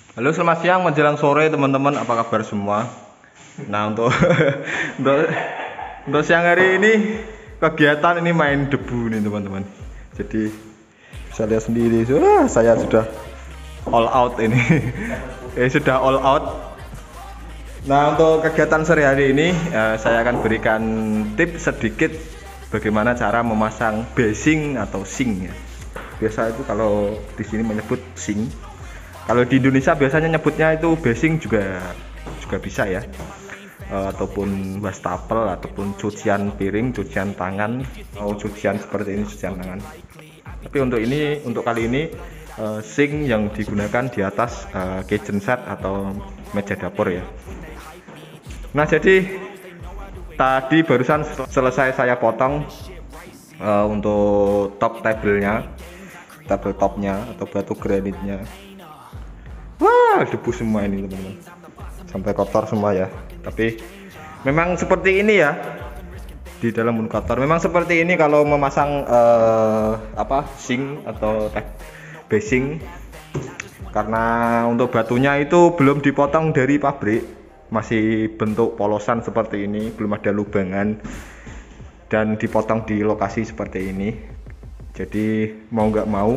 Halo, selamat siang menjelang sore teman-teman, apa kabar semua? Nah, untuk untuk untuk siang hari ini kegiatan ini main debu nih teman-teman. Jadi bisa lihat sendiri, saya sudah all out ini. Sudah all out. Nah, untuk kegiatan sehari-hari ini saya akan berikan tips sedikit bagaimana cara memasang basing atau sink ya. Biasa itu kalau di sini menyebut sink. Kalau di Indonesia biasanya nyebutnya itu basing juga bisa ya, ataupun wastafel, ataupun cucian piring, cucian tangan, atau cucian seperti ini, cucian tangan. Tapi untuk kali ini sink yang digunakan di atas kitchen set atau meja dapur ya. Nah, jadi tadi barusan selesai saya potong untuk top tabletopnya atau batu granitnya. Wah, debu semua ini teman-teman, sampai kotor semua ya. Tapi memang seperti ini ya, di dalam pun kotor. Memang seperti ini kalau memasang sink atau basing, karena untuk batunya itu belum dipotong dari pabrik, masih bentuk polosan seperti ini, belum ada lubangan, dan dipotong di lokasi seperti ini. Jadi mau nggak mau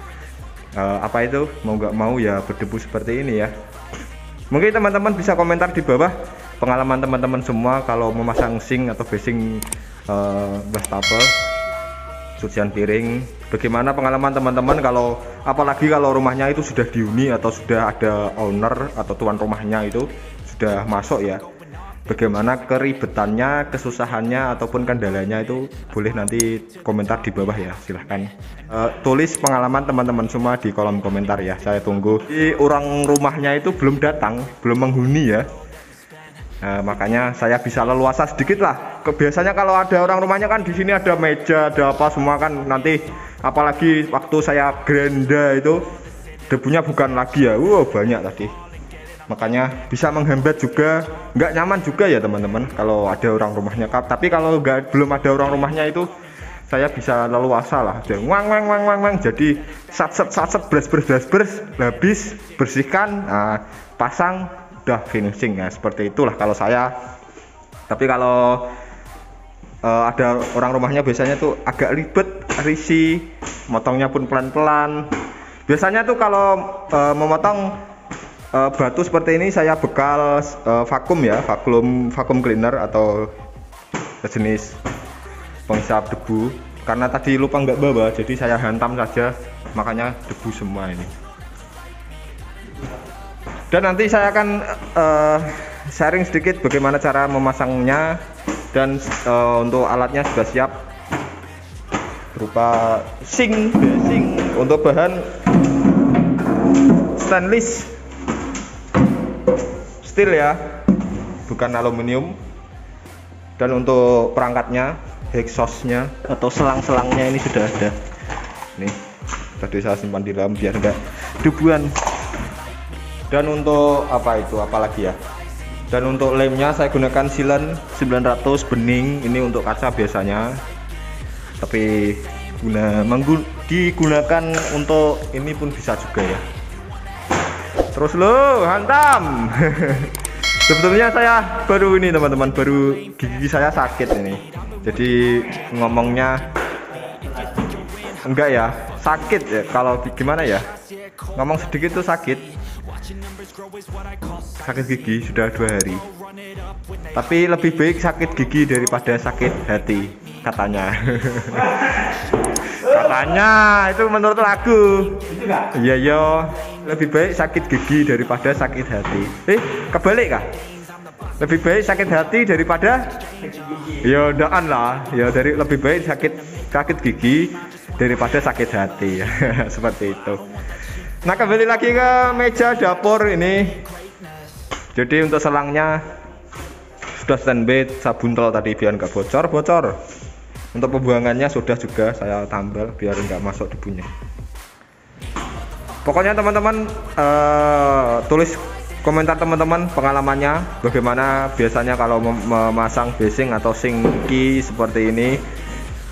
mau nggak mau ya berdebu seperti ini ya. Mungkin teman-teman bisa komentar di bawah pengalaman teman-teman semua kalau memasang sink atau basing wastafel, cucian piring. Bagaimana pengalaman teman-teman kalau apalagi kalau rumahnya itu sudah dihuni atau sudah ada owner atau tuan rumahnya itu sudah masuk ya. Bagaimana keribetannya, kesusahannya ataupun kendalanya itu boleh nanti komentar di bawah ya, silahkan tulis pengalaman teman-teman semua di kolom komentar ya, saya tunggu. Jadi orang rumahnya itu belum datang, belum menghuni ya. Nah, makanya saya bisa leluasa sedikit lah. Biasanya kalau ada orang rumahnya kan di sini ada meja, ada apa semua kan, nanti apalagi waktu saya gerenda itu debunya bukan lagi ya, banyak tadi. Makanya bisa menghambat juga, nggak nyaman juga ya teman-teman kalau ada orang rumahnya. Tapi kalau belum ada orang rumahnya itu saya bisa leluasa lah, wang, jadi sat bres habis bersihkan, pasang, udah finishing ya, seperti itulah kalau saya. Tapi kalau ada orang rumahnya biasanya tuh agak ribet, risih, motongnya pun pelan-pelan. Biasanya tuh kalau memotong batu seperti ini saya bekal vakum ya, vakum cleaner atau jenis penghisap debu. Karena tadi lupa nggak bawa, jadi saya hantam saja, makanya debu semua ini. Dan nanti saya akan sharing sedikit bagaimana cara memasangnya, dan untuk alatnya sudah siap berupa sink basing untuk bahan stainless steel ya, bukan aluminium. Dan untuk perangkatnya, exhaustnya atau selang-selangnya ini sudah ada. Nih, tadi saya simpan di dalam biar enggak debuan. Dan untuk apalagi ya. Dan untuk lemnya saya gunakan Silen 900 bening, ini untuk kaca biasanya. Tapi digunakan untuk ini pun bisa juga ya. Terus lo hantam. Sebetulnya saya baru ini teman-teman, baru gigi saya sakit ini, jadi ngomongnya enggak ya, sakit ya, kalau gimana ya, ngomong sedikit tuh sakit gigi sudah 2 hari. Tapi lebih baik sakit gigi daripada sakit hati katanya. Katanya itu menurut lagu. Iya yo, lebih baik sakit gigi daripada sakit hati. Kebalik kah? Lebih baik sakit hati daripada ya ndaan lah. Ya lebih baik sakit gigi daripada sakit hati. Seperti itu. Nah, kembali lagi ke meja dapur ini. Jadi untuk selangnya sudah standby, saya buntel tadi biar nggak bocor. Untuk pembuangannya sudah juga saya tambal biar nggak masuk debunya. Pokoknya teman-teman tulis komentar teman-teman pengalamannya bagaimana biasanya kalau memasang basing atau singki seperti ini,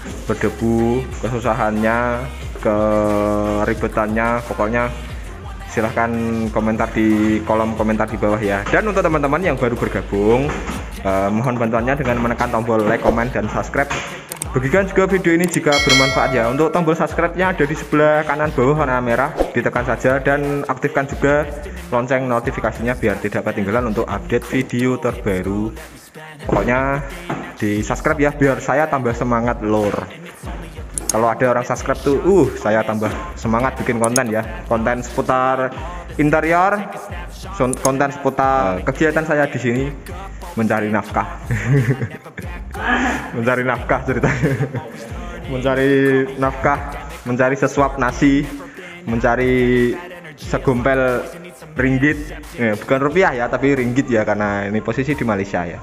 berdebu, kesusahannya, keribetannya. Pokoknya silahkan komentar di kolom komentar di bawah ya. Dan untuk teman-teman yang baru bergabung, mohon bantuannya dengan menekan tombol like, comment, dan subscribe. Bagikan juga video ini jika bermanfaat ya. Untuk tombol subscribe-nya ada di sebelah kanan bawah warna merah, ditekan saja dan aktifkan juga lonceng notifikasinya biar tidak ketinggalan untuk update video terbaru. Pokoknya di subscribe ya biar saya tambah semangat lor. Kalau ada orang subscribe tuh saya tambah semangat bikin konten ya. Konten seputar interior, konten seputar kegiatan saya di sini mencari nafkah. Mencari nafkah ceritanya. Mencari nafkah, mencari sesuap nasi, mencari segumpel ringgit, bukan rupiah ya tapi ringgit ya, karena ini posisi di Malaysia ya.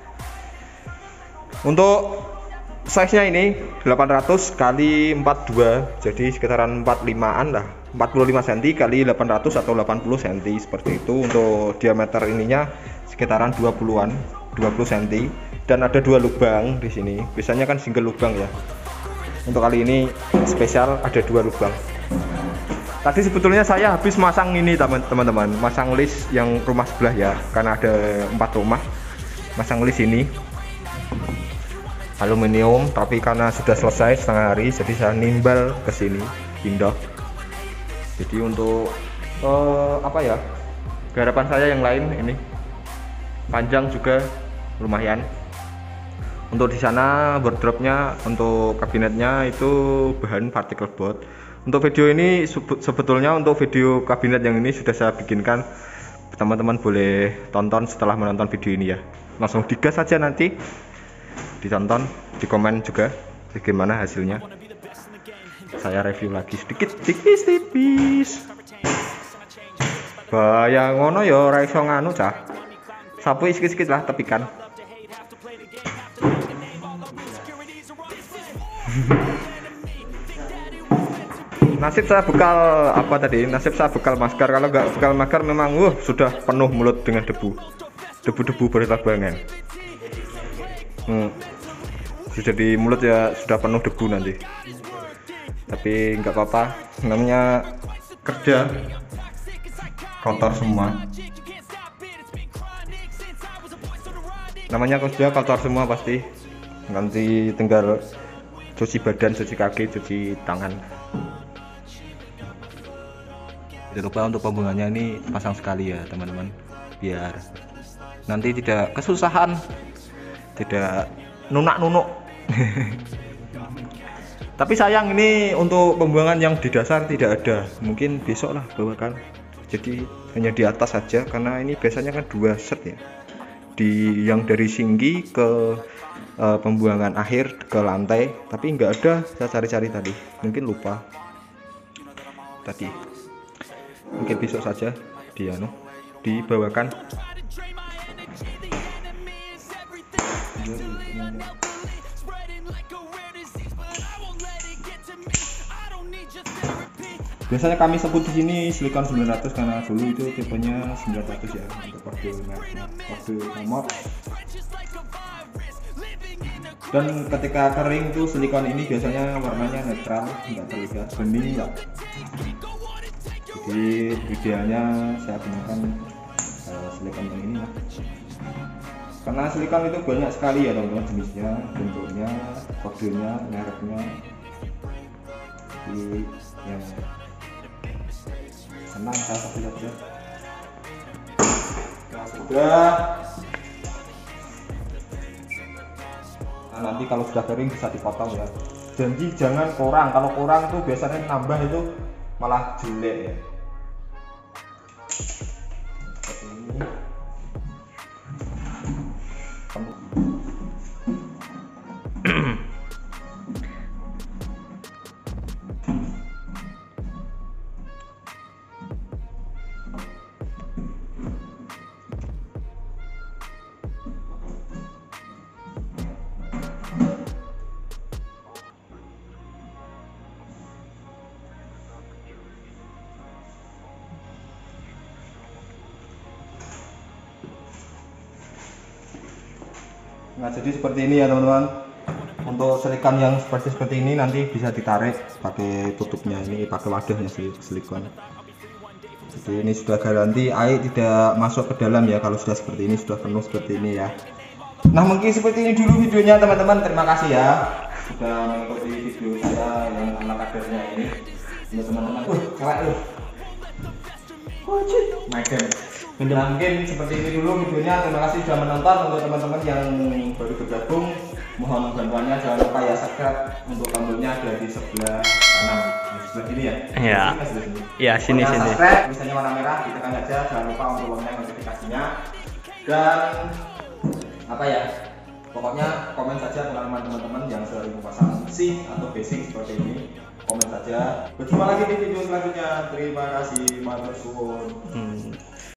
Untuk size nya ini 800 kali 42, jadi sekitaran 45an lah, 45 cm kali 800 atau 80 cm seperti itu. Untuk diameter ininya sekitaran 20 cm dan ada 2 lubang di sini. Biasanya kan single lubang ya. Untuk kali ini spesial ada 2 lubang. Tadi sebetulnya saya habis masang ini teman-teman, masang list yang rumah sebelah ya, karena ada 4 rumah. Masang list ini aluminium, tapi karena sudah selesai setengah hari jadi saya nimbal ke sini, pindah. Jadi untuk apa ya, garapan saya yang lain ini panjang juga lumayan. Untuk di sana wardrobe-nya, untuk kabinetnya itu bahan particle board. Untuk video ini sebetulnya untuk video kabinet yang ini sudah saya bikinkan. Teman-teman boleh tonton setelah menonton video ini ya. Langsung digas saja nanti. Ditonton, di komen juga bagaimana hasilnya. Saya review lagi sedikit tipis. Bayang ngono ya ora iso nganu cah. Sapu sikit-sikit lah tepikan. Nasib saya bekal apa tadi? Nasib saya bekal masker. Kalau nggak bekal masker memang sudah penuh mulut dengan debu. Debu-debu berterbangan. Jadi mulut ya sudah penuh debu nanti. Tapi nggak apa-apa, namanya kerja kotor semua. Namanya kerja kotor semua pasti. Nanti tinggal cuci badan, cuci kaki, cuci tangan. Jangan lupa untuk pembuangannya ini pasang sekali ya teman-teman, biar nanti tidak kesusahan, tidak nunak-nunuk. Tapi sayang ini untuk pembuangan yang di dasar tidak ada, mungkin besok lah bawakan. Jadi hanya di atas saja, karena ini biasanya kan 2 set ya, di yang dari singgi ke pembuangan akhir ke lantai, tapi nggak ada. Saya cari-cari tadi, mungkin lupa tadi, mungkin besok saja dibawakan. Biasanya kami sebut di sini silikon 900 karena dulu itu tipenya 900 ya untuk kode nomor. Dan ketika kering tuh silikon ini biasanya warnanya netral, tidak terlihat bening ya. Jadi idealnya saya gunakan silikon yang ini ya. Karena silikon itu banyak sekali ya teman-teman, jenisnya, bentuknya, kodenya, mereknya. Jadi yang senang saya pakai saja. Nah, sudah. Nah, nanti kalau sudah kering bisa dipotong ya. Janji jangan kurang. Kalau kurang tuh biasanya nambah itu malah jelek ya. Seperti ini. Nah, jadi seperti ini ya teman-teman. Untuk silikon yang seperti ini nanti bisa ditarik pakai tutupnya, ini pakai wadahnya silikon. Jadi ini sudah garansi air tidak masuk ke dalam ya kalau sudah seperti ini, sudah penuh seperti ini ya. Nah mungkin seperti ini dulu videonya teman-teman. Terima kasih ya sudah mengikuti video saya yang ala kadarnya ini. Ya teman-teman, cewek lu. My God. Nah, mungkin seperti ini dulu videonya. Terima kasih sudah menonton. Untuk teman-teman yang baru bergabung, mohon bantuannya, jangan lupa ya subscribe. Untuk tombolnya ada di sebelah kanan, di sebelah kiri ya. Iya. Iya, sini. Subscribe, misalnya warna merah, ditekan aja. Jangan lupa untuk lonceng notifikasinya. Dan apa ya? Pokoknya komen saja pengalaman teman-teman yang sering memasang sink atau basic seperti ini. Komen saja. Berjumpa lagi di video selanjutnya. Terima kasih, matur suwun.